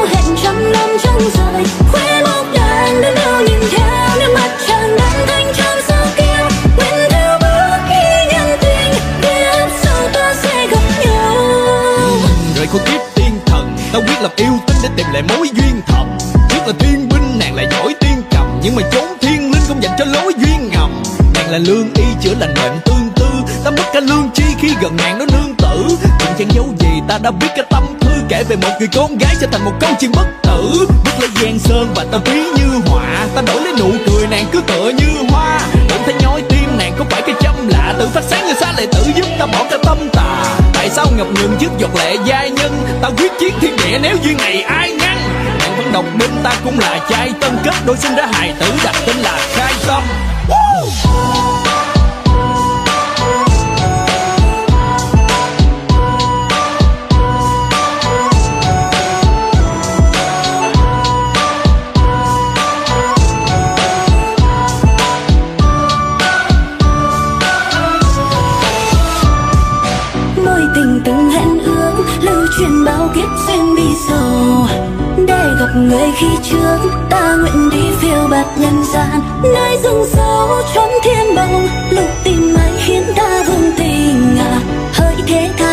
hẹn trăm năm trăng rời, khuê một đàn đưa lưu nhìn theo nước mắt chàng đang thanh trong sao kia, nguyện theo bước khi nhân tình kiếp sau ta sẽ gặp nhau. Rồi con kiếp tiên thần, tao quyết lập yêu tinh để tìm lại mối duyên thầm. Biết là thiên binh nàng lại giỏi tiên cầm, nhưng mà chốn thiên linh không dành cho lối duyên ngầm. Nàng là lương y chữa lành bệnh tương tư, ta mất cả lương chi khi gần nàng nó nương tử. Đừng chẳng giấu gì ta đã biết cái tâm thư, kể về một người con gái sẽ thành một câu chuyện bất tử. Bước lấy giang sơn và ta ví như họa, ta đổi lấy nụ cười nàng cứ tựa như hoa. Bỗng thấy nhói tim nàng có phải cái châm lạ, tự phát sáng người xa lại tự giúp ta bỏ cả tâm tà. Tại sao ngập ngừng trước giọt lệ giai nhân, ta quyết chiến thiên địa nếu duyên này ai ngăn. Nàng vẫn độc đinh ta cũng là trai tân, kết đôi sinh ra hài tử đặt tên là Khai Tâm. Mối tình từng hẹn ước lưu truyền bao kiếp duyên bi sầu, để gặp người khi trước ta nguyện đi phiêu bạt nhân gian. Nơi rừng sâu chốn thiên bồng, lúc tìm ai khiến ta vương tình hỡi thế